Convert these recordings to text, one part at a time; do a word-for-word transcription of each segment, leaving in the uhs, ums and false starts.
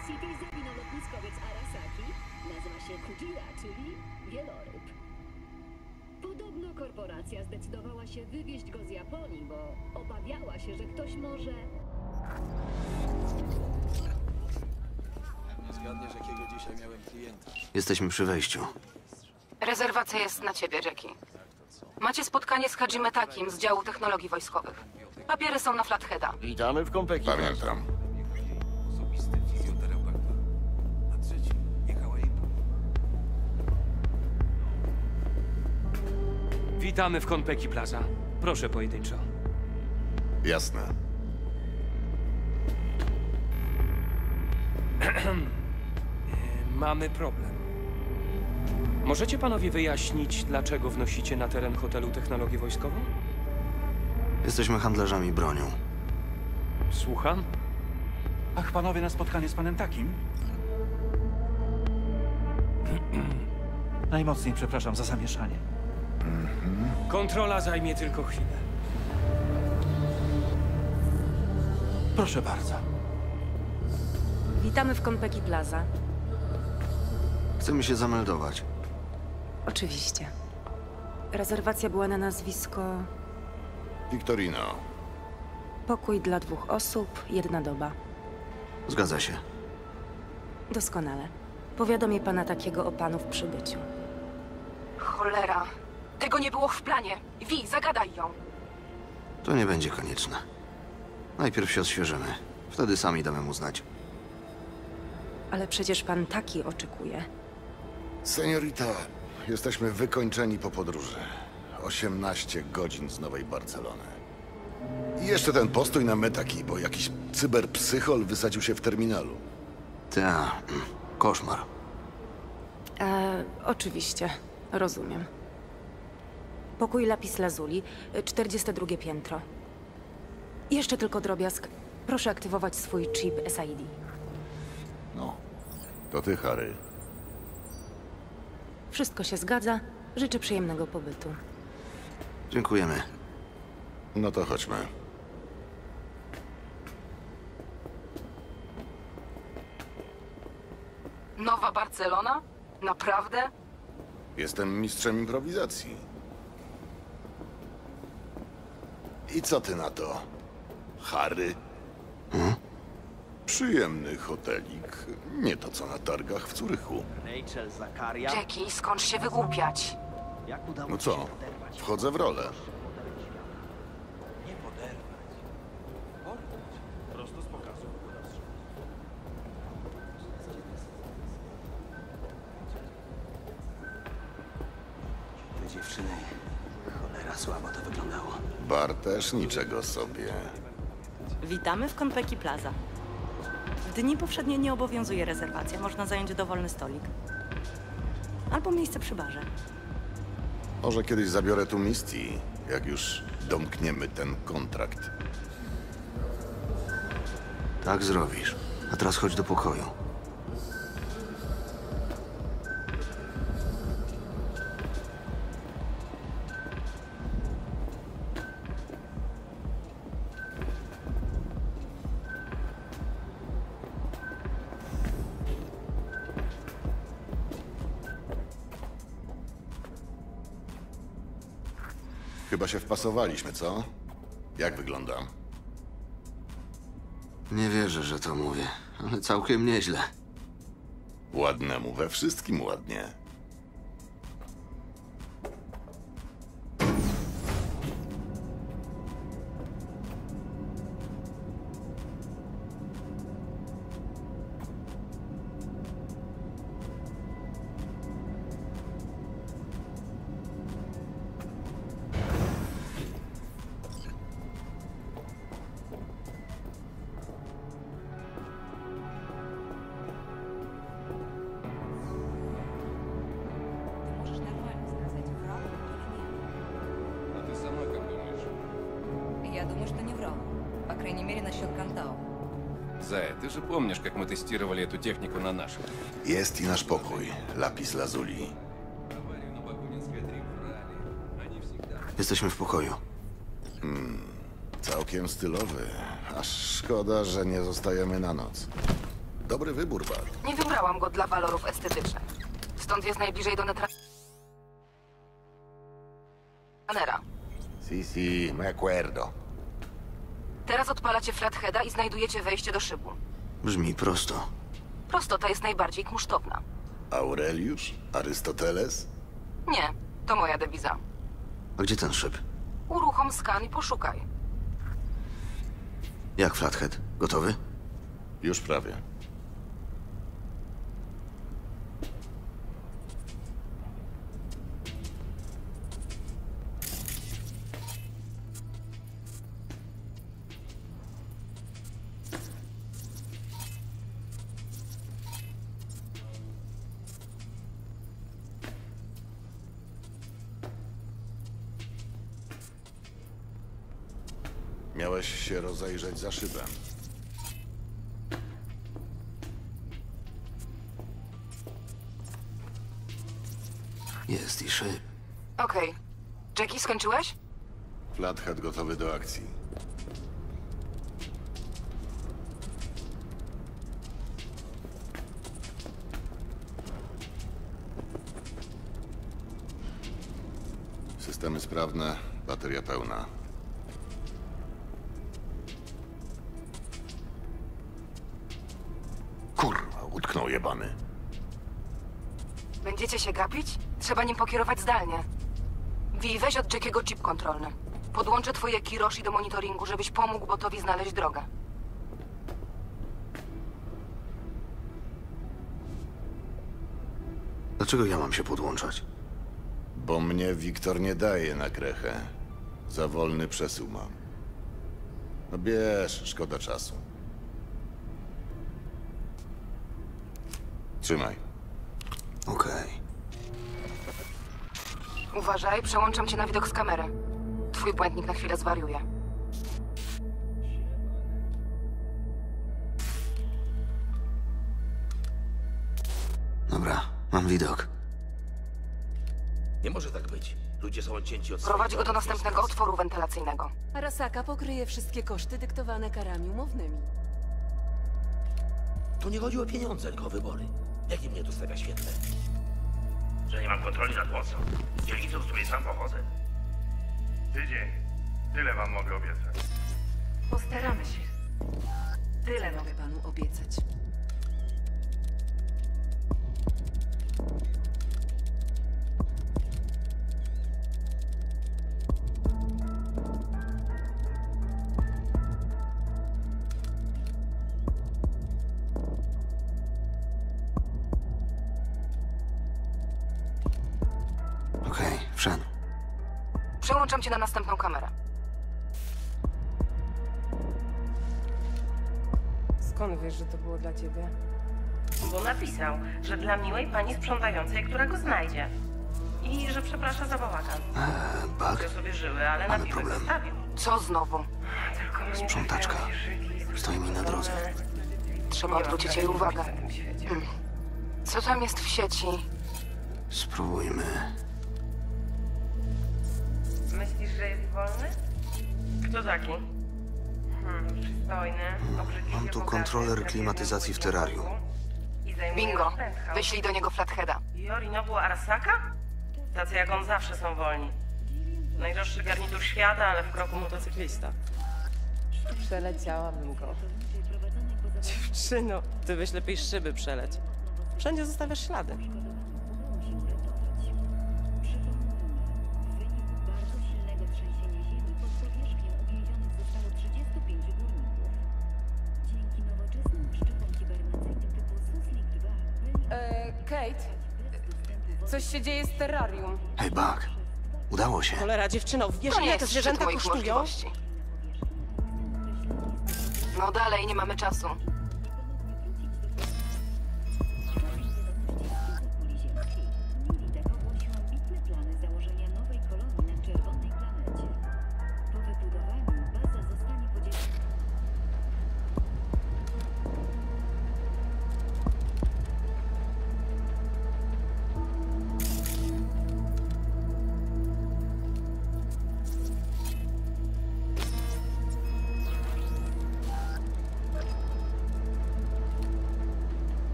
City zawinął lotniskowiec Arasaki. Nazywa się Kujira, czyli wieloryb. Podobno korporacja zdecydowała się wywieźć go z Japonii, bo obawiała się, że ktoś może... Zgadniesz, jakiego dzisiaj miałem klienta. Jesteśmy przy wejściu. Rezerwacja jest na ciebie, Jackie. Macie spotkanie z Hajime Takim z działu technologii wojskowych. Papiery są na Flatheada. Witamy w Konpeki. Pamiętam. Osobisty fizjoterapeuta. A trzeci jechała jej... Witamy w Konpeki Plaza. Proszę pojedynczo. Jasne. Mamy problem. Możecie panowie wyjaśnić, dlaczego wnosicie na teren hotelu technologię wojskową? Jesteśmy handlarzami bronią. Słucham? Ach, panowie na spotkanie z panem Takim? Najmocniej przepraszam za zamieszanie. Kontrola zajmie tylko chwilę. Proszę bardzo. Witamy w Konpeki Plaza. Chcemy się zameldować. Oczywiście. Rezerwacja była na nazwisko... Victorino. Pokój dla dwóch osób, jedna doba. Zgadza się. Doskonale. Powiadomię pana Takiego o panu w przybyciu. Cholera. Tego nie było w planie. Wi, zagadaj ją. To nie będzie konieczne. Najpierw się odświeżymy. Wtedy sami damy mu znać. Ale przecież pan Taki oczekuje. Seniorita, jesteśmy wykończeni po podróży. osiemnaście godzin z Nowej Barcelony. I jeszcze ten postój na Metaki, bo jakiś cyberpsychol wysadził się w terminalu. Ta, mm, koszmar. E, oczywiście. Rozumiem. Pokój Lapis Lazuli, czterdzieste drugie piętro. Jeszcze tylko drobiazg. Proszę aktywować swój chip S I D. No, to ty, Harry. Wszystko się zgadza. Życzę przyjemnego pobytu. Dziękujemy. No to chodźmy. Nowa Barcelona? Naprawdę? Jestem mistrzem improwizacji. I co ty na to, Harry? Hmm? Przyjemny hotelik. Nie to co na targach w Zurychu. Rachel, Zakaria. Jackie, skąd się wygłupiać? Jak udało No ci co? się oderwać? Wchodzę w rolę. Nie poderwać. Porwać. Prosto z pokazu. Te dziewczyny, cholera, słabo to wyglądało. Bar też niczego sobie. Witamy w Konpeki Plaza. W dni powszednie nie obowiązuje rezerwacja. Można zająć dowolny stolik. Albo miejsce przy barze. Może kiedyś zabiorę tu Misty, jak już domkniemy ten kontrakt. Tak zrobisz. A teraz chodź do pokoju. Chyba się wpasowaliśmy, co? Jak wygląda? Nie wierzę, że to mówię, ale całkiem nieźle. Ładnemu we wszystkim ładnie. Я думаю, что не врал. По крайней мере, насчет Кантау. Зая, ты же помнишь, как мы тестировали эту технику на наших? Jest i nasz pokój, Lapis Lazuli. Аварию на Бакунинской три брали. Они всегда... Jesteśmy w pokoju. Całkiem stylowy. Aż szkoda, że nie zostajemy na noc. Dobry wybór, Bart. Nie wybrałam go dla walorów estetycznych. Stąd jest najbliżej do netra... Nera. Si, si, me acuerdo. Teraz odpalacie flatheada i znajdujecie wejście do szybu. Brzmi prosto. Prostota jest najbardziej kunsztowna. Aureliusz? Arystoteles? Nie, to moja dewiza. A gdzie ten szyb? Uruchom skan i poszukaj. Jak Flathead? Gotowy? Już prawie. Miałeś się rozejrzeć za szybem. Jest i szyb. Okej. Jackie, skończyłeś? Flathead gotowy do akcji. Systemy sprawne, bateria pełna. Kurwa, utknął jebany. Będziecie się gapić? Trzeba nim pokierować zdalnie. Wi, weź od Jackiego chip kontrolny. Podłączę twoje Kiroshi do monitoringu, żebyś pomógł botowi znaleźć drogę. Dlaczego ja mam się podłączać? Bo mnie Wiktor nie daje na krechę. Za wolny przesył mam. No bierz, szkoda czasu. Trzymaj. Okej. Uważaj, przełączam cię na widok z kamery. Twój błędnik na chwilę zwariuje. Dobra, mam widok. Nie może tak być. Ludzie są odcięci od Prowadź swoich go do domów. następnego otworu wentylacyjnego. Arasaka pokryje wszystkie koszty dyktowane karami umownymi. Tu nie chodzi o pieniądze, tylko o wybory. Jakie mnie tu stawia świetle? Że nie mam kontroli nad mocą. Dzielnicą, z której sam pochodzę. Tydzień. Tyle wam mogę obiecać. Postaramy się. Tyle mogę panu obiecać. Okej, wszedł. Przełączam cię na następną kamerę. Skąd wiesz, że to było dla ciebie? Bo napisał, że dla miłej pani sprzątającej, która go znajdzie. I że przeprasza za bałagan. Eee, bug? Ja sobie żyły, ale Mamy napiwek problem. zostawił. Co znowu? Tylko mnie Sprzątaczka. Stoi mi na drodze. Trzeba odwrócić jej uwagę. Hmm. Co tam jest w sieci? Spróbujmy. Myślisz, że jest wolny? Kto taki? Hmm, przystojny, obrzydliwie Mam tu bogaty, kontroler klimatyzacji w terrarium. i zajmuje Bingo. penthouse. Wyślij do niego Flatheada. Yorinobu Arasaka? Tacy jak on zawsze są wolni. Najdroższy garnitur świata, ale w kroku motocyklista. Przeleciałabym go. Dziewczyno, ty weź lepiej szyby przeleć. Wszędzie zostawiasz ślady. E, Kate, coś się dzieje z terrarium. Hej, Bug. Udało się. Cholera, dziewczyno, wiesz To nie ile te jest zwierzęta szczyt moich kosztują? możliwości. No dalej, nie mamy czasu.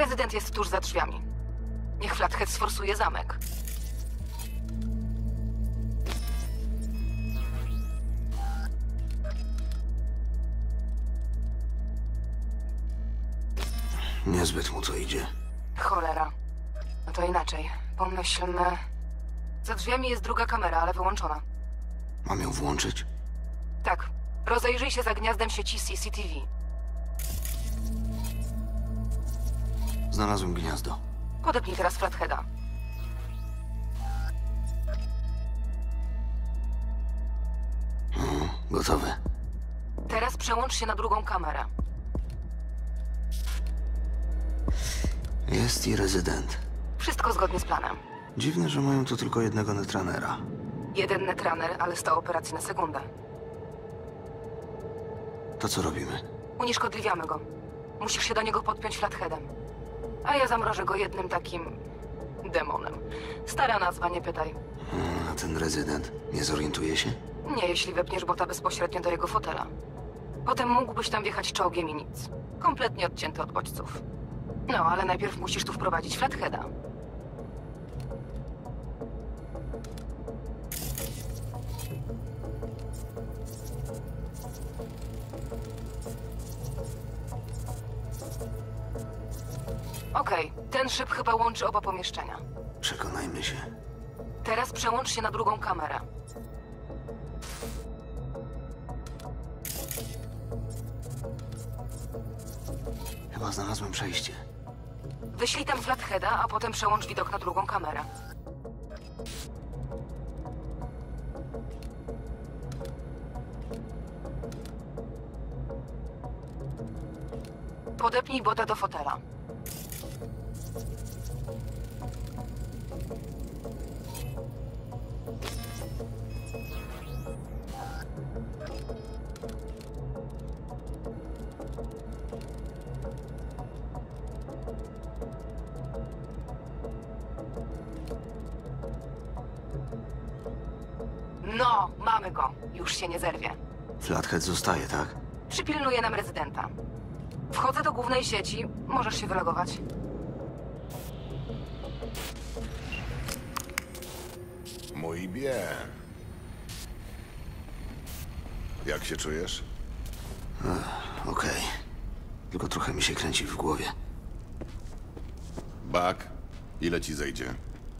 Rezydent jest tuż za drzwiami. Niech Flathead sforsuje zamek. Niezbyt mu to idzie. Cholera. No to inaczej. Pomyślmy... Za drzwiami jest druga kamera, ale wyłączona. Mam ją włączyć? Tak. Rozejrzyj się za gniazdem sieci C C T V. Znalazłem gniazdo. Podepnij teraz Flatheada. Mhm, gotowe. Teraz przełącz się na drugą kamerę. Jest i rezydent. Wszystko zgodnie z planem. Dziwne, że mają tu tylko jednego netranera. Jeden netrunner, ale sto operacji na sekundę. To co robimy? Unieszkodliwiamy go. Musisz się do niego podpiąć Flatheadem. A ja zamrożę go jednym takim... demonem. Stara nazwa, nie pytaj. Hmm, a ten rezydent nie zorientuje się? Nie, jeśli wepniesz bota bezpośrednio do jego fotela. Potem mógłbyś tam wjechać czołgiem i nic. Kompletnie odcięty od bodźców. No, ale najpierw musisz tu wprowadzić Flatheada. Okej, ten szyb chyba łączy oba pomieszczenia. Przekonajmy się. Teraz przełącz się na drugą kamerę. Chyba znalazłem przejście. Wyślij tam Flatheada, a potem przełącz widok na drugą kamerę. Podepnij bota do fotela. No, mamy go. Już się nie zerwie. Flathead zostaje, tak? Przypilnuje nam rezydenta. Wchodzę do głównej sieci. Możesz się wylogować. Muy bien. Jak się czujesz? Ech, Okej. Tylko trochę mi się kręci w głowie. Buck, ile ci zejdzie?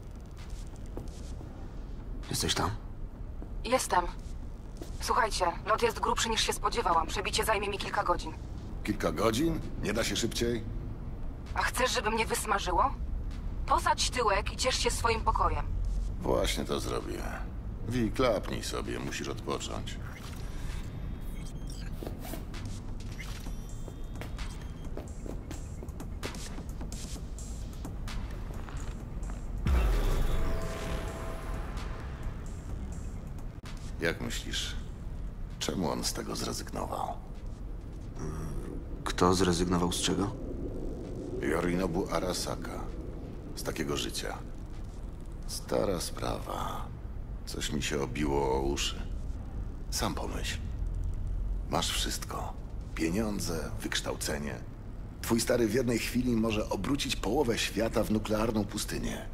Jesteś tam? Jestem. Słuchajcie, lot jest grubszy niż się spodziewałam. Przebicie zajmie mi kilka godzin. Kilka godzin? Nie da się szybciej? A chcesz, żeby mnie wysmażyło? Posadź tyłek i ciesz się swoim pokojem. Właśnie to zrobię. Wi, klapnij sobie, musisz odpocząć. Jak myślisz, czemu on z tego zrezygnował? Kto zrezygnował z czego? Yorinobu Arasaka. Z takiego życia. Stara sprawa. Coś mi się obiło o uszy. Sam pomyśl. Masz wszystko. Pieniądze, wykształcenie. Twój stary w jednej chwili może obrócić połowę świata w nuklearną pustynię.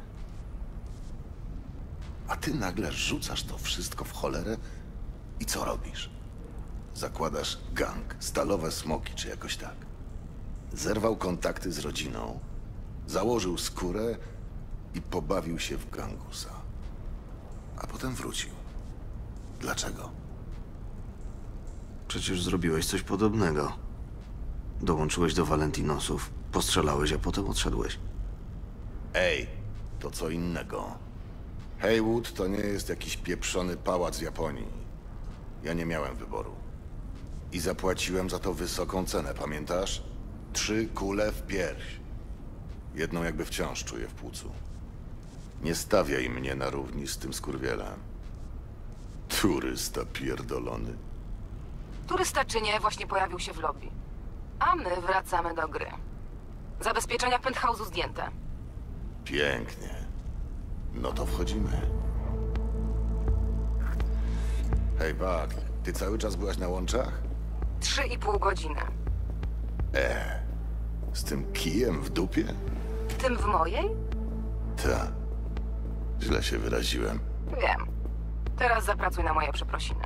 A ty nagle rzucasz to wszystko w cholerę i co robisz? Zakładasz gang, stalowe smoki czy jakoś tak. Zerwał kontakty z rodziną, założył skórę i pobawił się w gangusa. A potem wrócił. Dlaczego? Przecież zrobiłeś coś podobnego. Dołączyłeś do Valentinosów, postrzelałeś, a potem odszedłeś. Ej, to co innego. Haywood to nie jest jakiś pieprzony pałac w Japonii. Ja nie miałem wyboru. I zapłaciłem za to wysoką cenę, pamiętasz? Trzy kule w pierś. Jedną jakby wciąż czuję w płucu. Nie stawiaj mnie na równi z tym skurwielem. Turysta pierdolony. Turysta czy nie, właśnie pojawił się w lobby. A my wracamy do gry. Zabezpieczenia penthouse'u zdjęte. Pięknie. No to wchodzimy. Hej, Buck, ty cały czas byłaś na łączach? Trzy i pół godziny. E, Z tym kijem w dupie? Tym w mojej? Ta. Źle się wyraziłem. Wiem. Teraz zapracuj na moje przeprosiny.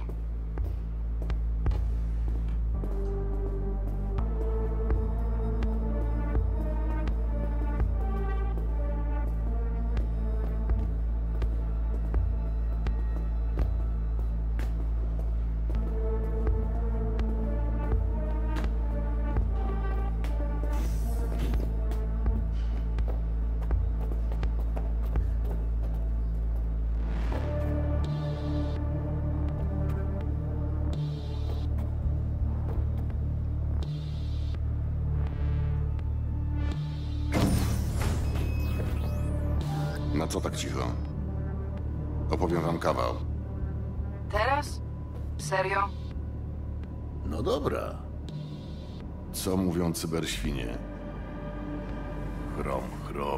Na co tak cicho? Opowiem wam kawał. Teraz? Serio? No dobra. Co mówią cyberświnie? Chrom, chrom.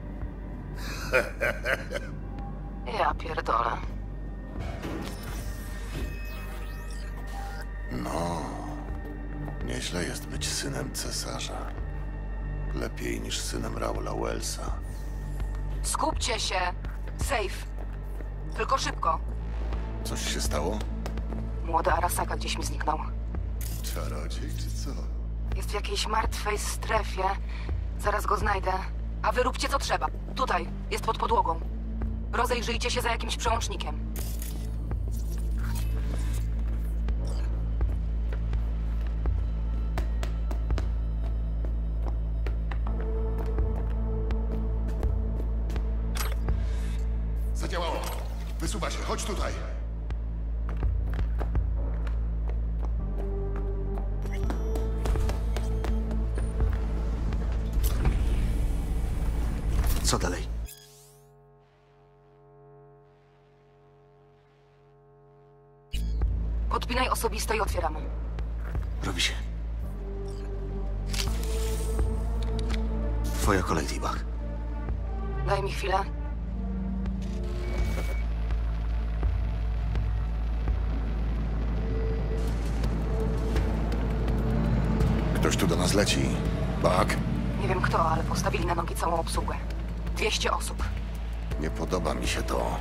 Ja pierdolę. No, nieźle jest być synem cesarza. Lepiej niż synem Raula Wellsa. Skupcie się! Safe! Tylko szybko! Coś się stało? Młody Arasaka gdzieś mi zniknął. Czarodziej czy co? Jest w jakiejś martwej strefie. Zaraz go znajdę. A wy róbcie co trzeba. Tutaj, jest pod podłogą. Rozejrzyjcie się za jakimś przełącznikiem. Zadziałało. Wysuwa się, chodź tutaj. Co dalej? Podpinaj osobiste i otwieramy. Robi się. Twoja kolej, T-Bag. Daj mi chwilę. Ktoś tu do nas leci. Bak. Nie wiem kto, ale postawili na nogi całą obsługę. dwieście osób. Nie podoba mi się to.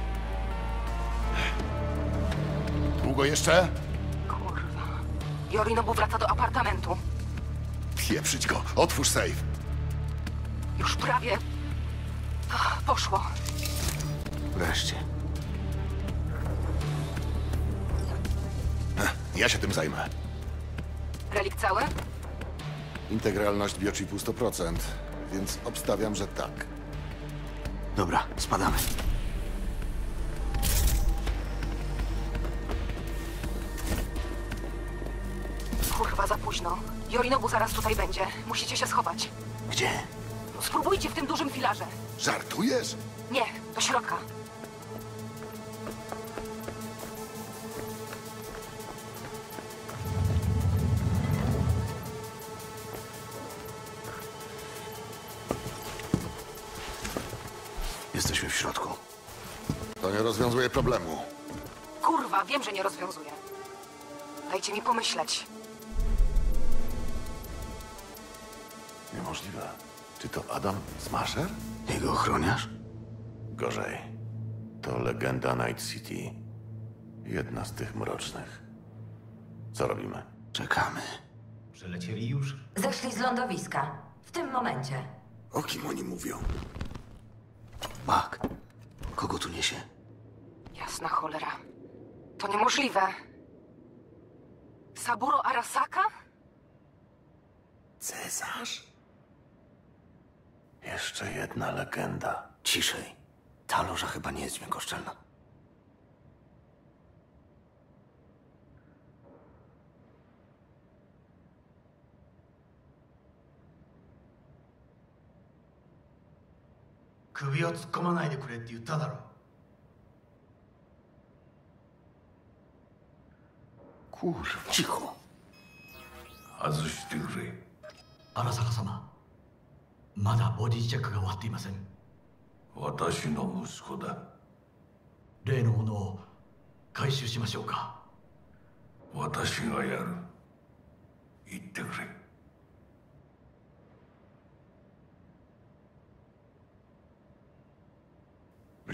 Długo jeszcze? Kurwa. Yorinobu wraca do apartamentu. Pieprzyć go. Otwórz safe. Już prawie... Ach, poszło. Wreszcie. Ja się tym zajmę. Relik cały? Integralność biochipu sto procent, więc obstawiam, że tak. Dobra, spadamy. Kurwa, za późno. Yorinobu zaraz tutaj będzie. Musicie się schować. Gdzie? Spróbujcie w tym dużym filarze. Żartujesz? Nie, do środka. Jesteśmy w środku. To nie rozwiązuje problemu. Kurwa, wiem, że nie rozwiązuje. Dajcie mi pomyśleć. Niemożliwe. Czy to Adam Smasher? Jego ochroniarz? Gorzej. To legenda Night City. Jedna z tych mrocznych. Co robimy? Czekamy. Przylecieli już? Zeszli z lądowiska. W tym momencie. O kim oni mówią? Bak. Kogo tu niesie? Jasna cholera. To niemożliwe. Saburo Arasaka? Cesarz? Jeszcze jedna legenda. Ciszej. Ta loża chyba nie jest dźwiękoszczelna. Kubiを突っ込まないでくれって言っただろ。 Kurwa. Cicho. 外してくれ。 荒坂様、まだボディチェックが終わっていません。 私の息子だ。 例のものを回収しましょうか。 私がやる。言ってくれ。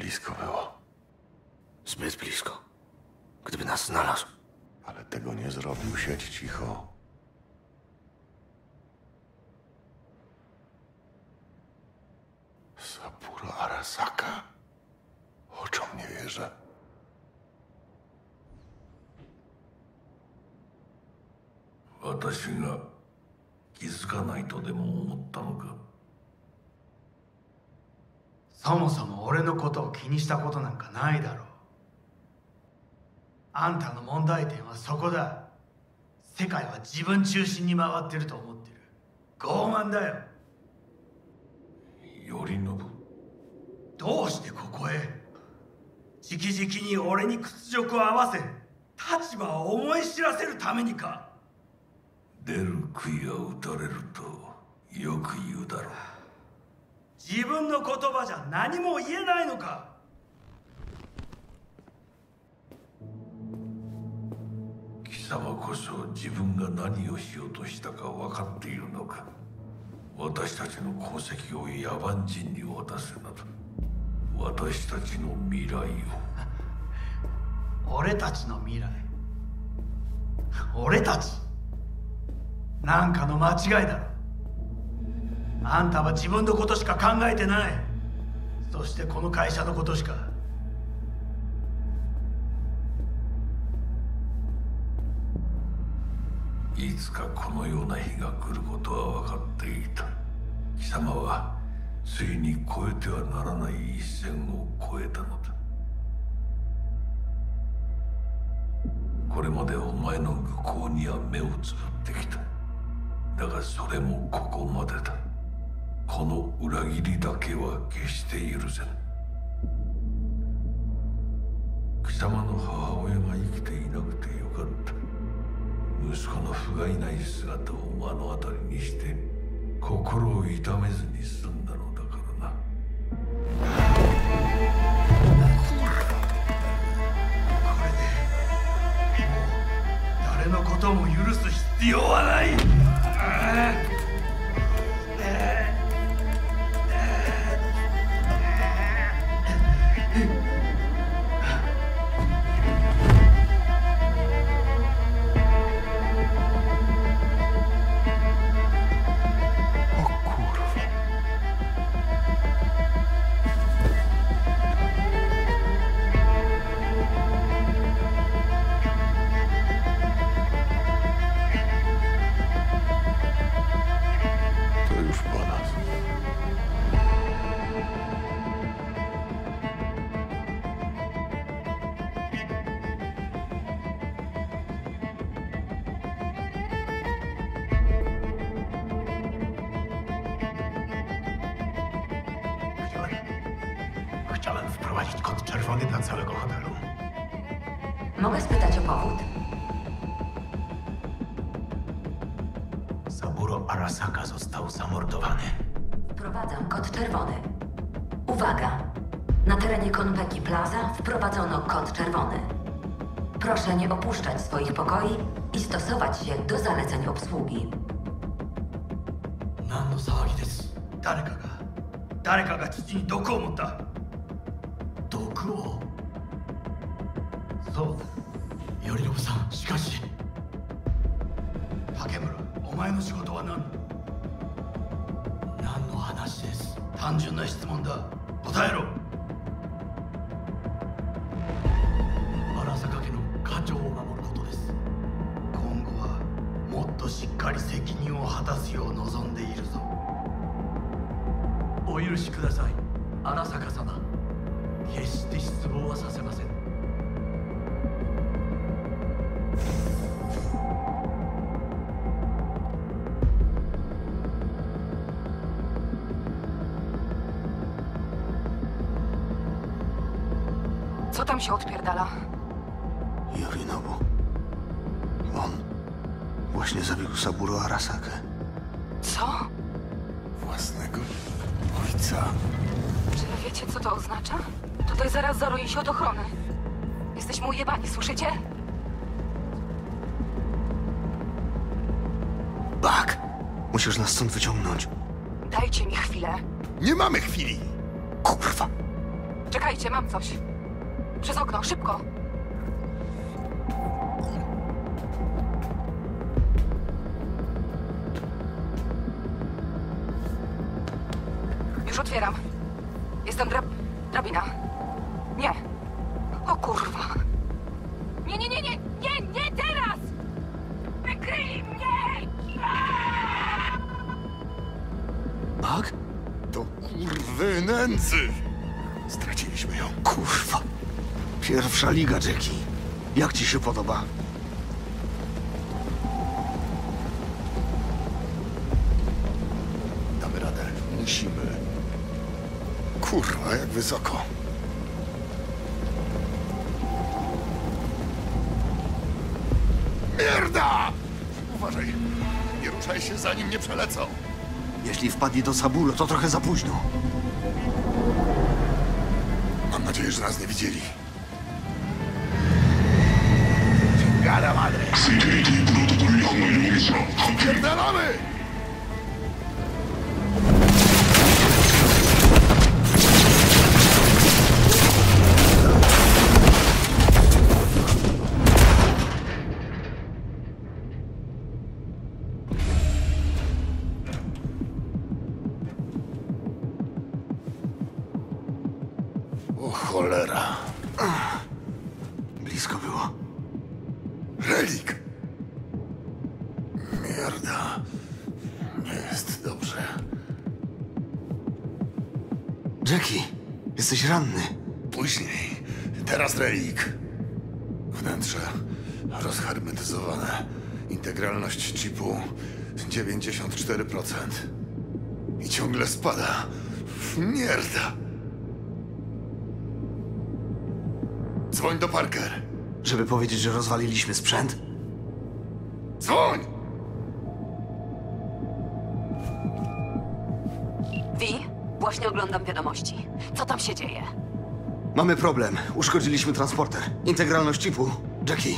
blisko było. Zbyt blisko. Gdyby nas znalazł. Ale tego nie zrobił. Siedź cicho. Saburo Arasaka? Oczom nie wierzę. Watashi ga kizukanai to demo omotta no ka? そもそも俺のことを気にしたことなんかないだろう。あんたの問題点はそこだ。世界は自分中心に回ってると思ってる。傲慢だよ。 頼信。 どうしてここへ？直々に俺に屈辱を合わせ、立場を思い知らせるためにか。 出る杭は打たれるとよく言うだろう。 自分の言葉じゃ何も言えないのか。 貴様こそ自分が何をしようとしたか分かっているのか。私たちの功績を野蛮人に渡すなど、私たちの未来を。 俺たちの未来。俺たちなんかの間違いだろ。あんたは自分のことしか考えてない。そしてこの会社のことしか。 いつかこのような日が来ることは分かっていた。貴様はついに越えてはならない一線を越えたのだ。これまでお前の愚行には目をつぶってきた。だがそれもここまでだ。この裏切りだけは決して許せぬ。貴様の母親が生きていなくてよかった。息子の不甲斐ない姿を目の当たりにして心を痛めずに済んだのだからな。 これでもう誰のことも許す必要はない。 Chciałem wprowadzić kod czerwony dla całego hotelu. Mogę spytać o powód? Saburo Arasaka został zamordowany. Wprowadzam kod czerwony. Uwaga! Na terenie Konpeki Plaza wprowadzono kod czerwony. Proszę nie opuszczać swoich pokoi i stosować się do zaleceń obsługi. 何の騒ぎです。誰かが誰かが父に毒を持った。毒を。そうだ。頼信さん、しかし竹村、お前の仕事は何？何の話です。単純な質問だ。答えろ。荒坂家の家長を守ることです。今後はもっとしっかり責任を果たすよう望んでいるぞ。お許しください、荒坂様。決して失望はさせません。 Co tam się odpierdala? Yorinobu. On właśnie zabił Saburo Arasakę. Co? Własnego ojca. Czy wy wiecie, co to oznacza? Tutaj zaraz zaroi się od ochrony. Jesteśmy ujebani, słyszycie? Bak! Musisz nas stąd wyciągnąć. Dajcie mi chwilę. Nie mamy chwili! Kurwa! Czekajcie, mam coś. Przez okno, szybko! Już otwieram. Jestem drab... drabina. Nie. O kurwa. Nie, nie, nie, nie, nie, nie teraz! Wykryli mnie! Tak? To kurwy nędzy! Straciliśmy ją. Kurwa. Pierwsza liga, Jackie. Jak ci się podoba? Damy radę. Musimy. Kurwa, jak wysoko. Mierda! Uważaj. Nie ruszaj się, zanim nie przelecą. Jeśli wpadnie do Sabulo, to trochę za późno. Mam nadzieję, że nas nie widzieli. Chingada madre! Spierdalamy! O cholera. Blisko było. Relik. Mierda. Nie jest dobrze. Jackie, jesteś ranny. Później. Teraz relik. Wnętrze rozhermetyzowane. Integralność chipu dziewięćdziesiąt cztery procent. I ciągle spada. Mierda. Dzwoń do Parker. Żeby powiedzieć, że rozwaliliśmy sprzęt? Dzwoń! Wi, właśnie oglądam wiadomości. Co tam się dzieje? Mamy problem. Uszkodziliśmy transporter. Integralność chipu. Jackie.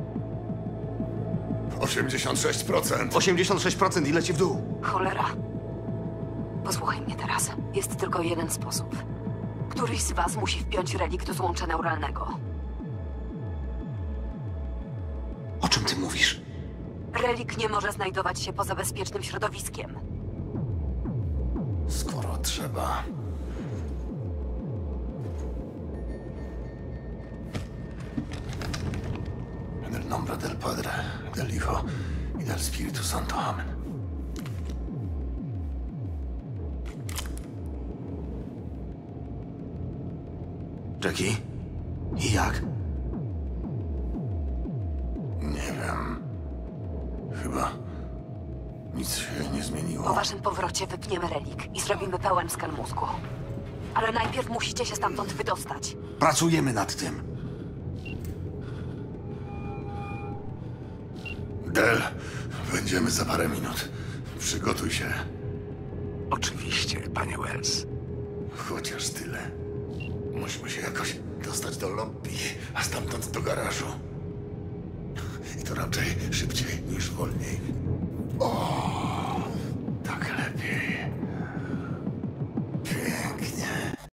osiemdziesiąt sześć procent. osiemdziesiąt sześć procent i leci w dół. Cholera. Posłuchaj mnie teraz. Jest tylko jeden sposób. Któryś z was musi wpiąć relik do złącza neuralnego. O czym ty mówisz? Relik nie może znajdować się poza bezpiecznym środowiskiem. Skoro trzeba. En el nombre del Padre, del Hijo y del Espíritu Santo. Amen. Jackie? I jak? Nie wiem. Chyba nic się nie Po zmieniło. waszym powrocie wypniemy relik i zrobimy pełen skan mózgu. Ale najpierw musicie się stamtąd wydostać. Pracujemy nad tym. Del, będziemy za parę minut. Przygotuj się. Oczywiście, panie Wells. Chociaż tyle. Musimy się jakoś dostać do lobby, a stamtąd do garażu. I to raczej szybciej niż wolniej.